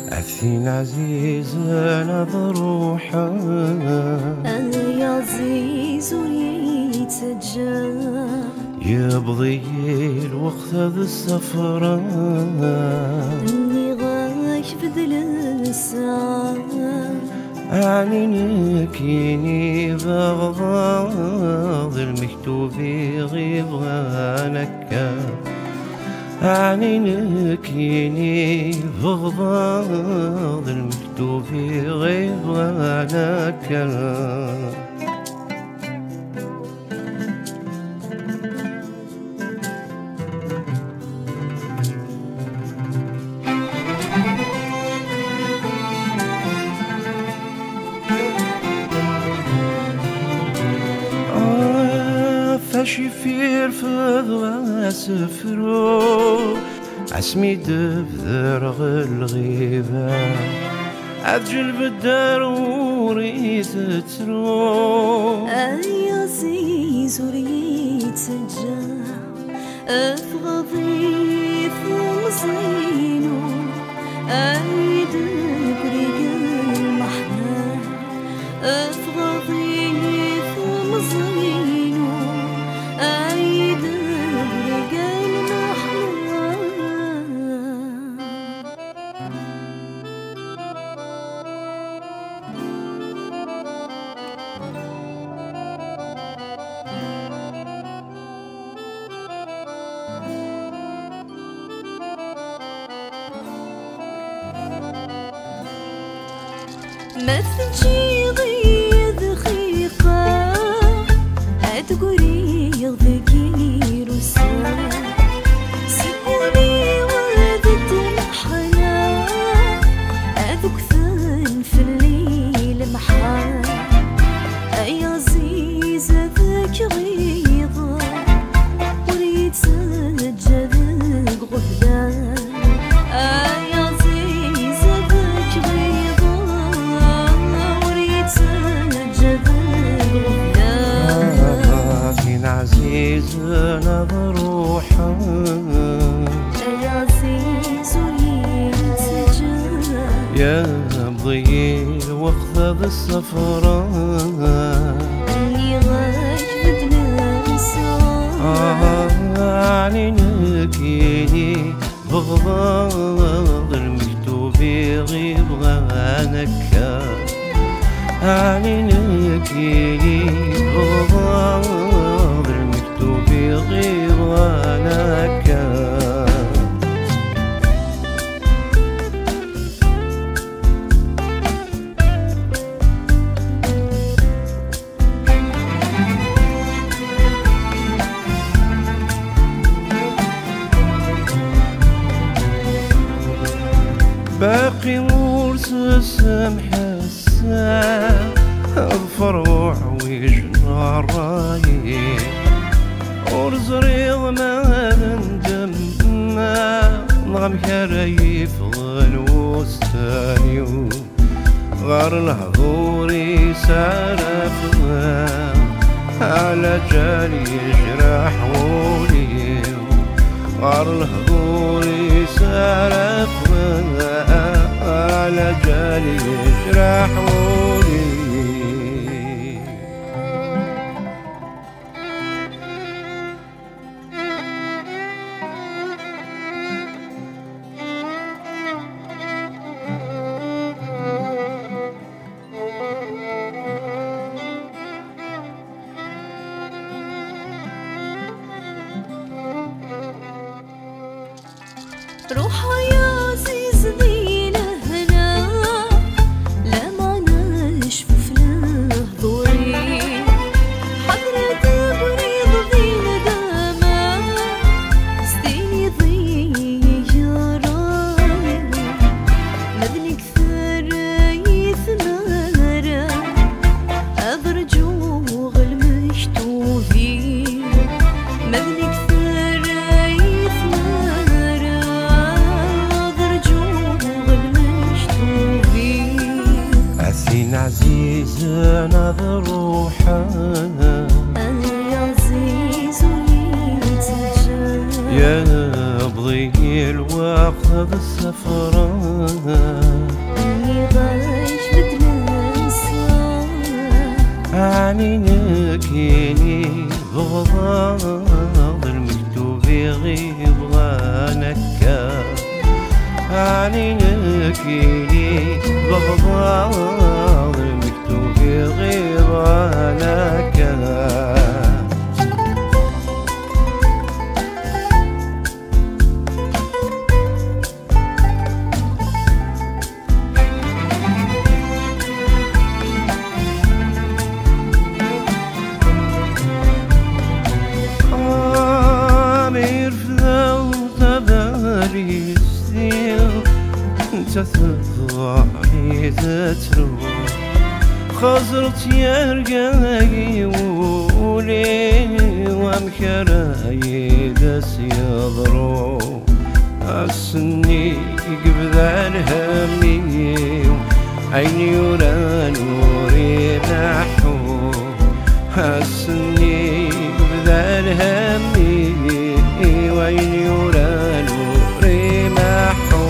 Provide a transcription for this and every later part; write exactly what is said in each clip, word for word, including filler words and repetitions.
أثين عزيز نظر روحه أنا يا عزيز وريت سجاد يبضي الوقت ذا السفرة إني غايش بدل الساعة عنينك يني بغضاض المكتوب غيبانك عنينك يني بغضاض المكتوب غيبانك شفير فضغا سفرو عسمي دبذر غالغيبة عجل بالدار وريت ترو أي عزيز وريت سجاد أفغضي ثمزينو أي دبرق المحنة أفغضي ثمزينو أي دبرق المحنة ما تجي ضيض خيقة أتقولي يضكير وسام سيبوني وذت الحلا أذوق ثن في الليل محال أي عزيز ذاك غيظة وريد سجد غفلان أي عزيز ذاك غيظة وريد سجد غفلان عزيز نظر روحه يا عزيز وريت سجاد يبضي الوقت ذا السفرة إني غايش بدل الساعة عنينك يني بغضاض المكتوب غيبانك عنينك يني بغضاض المكتوب غيبانك باقي ورث السمح السام الفروع ويجنى الرايق ورز ريض ما نندم ما نغم كرايف غنوستاني غار الهضوري سارف على جالي جراح ولي غار الهضوري سارف على جالي جراح ولي روحها يا عزيز ذي لهنا لا ما نشوف له ضوري حضرة بريض ذي ندامة ستيني ضي جراي مذني كثر يثمارة أضرجوغ المشتوفي مذني كثر يثمارة أثين عزيز نظر روحه أنا يا عزيز وريت سجاد يبضي الوقت بالسفرة اللي غايش بتنسى عني نكيني بغضاض المكتوب يغيب غانكا عني نكيني بغضاض المكتوب يغيب غانكا تثضعني تتروح خزرت يرقاي ولي ومكراي دس يضرو السني قبذا الهمي عيني ورا نوري نحو السني قبذا الهمي وعيني ورا نوري محو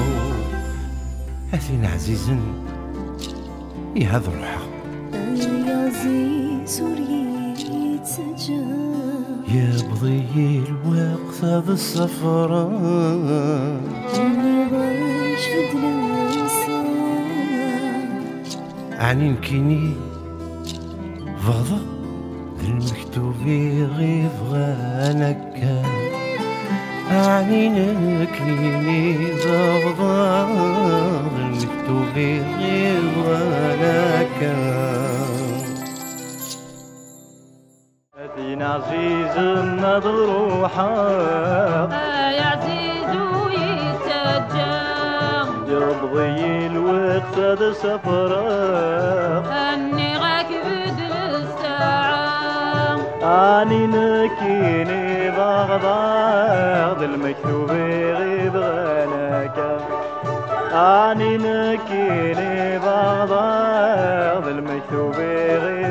أثين عزيزا يهذ روحه يا عزيز وريت سجان يبضي الوقت هذا السفرة اللي غايش بدلنسى عني نكيني بغضا المكتوب يغيب غانكا عني نكيني بغضا المكتوب يغيب غانكا أثين عزيز مضروحة يا عزيز ويتسجى يبضي الوقت هذا سفرة أني راكب الساعة أني نكيني بغضاض المكتوب يغيب غناكا أني نكيني بغضاض المكتوب يغيب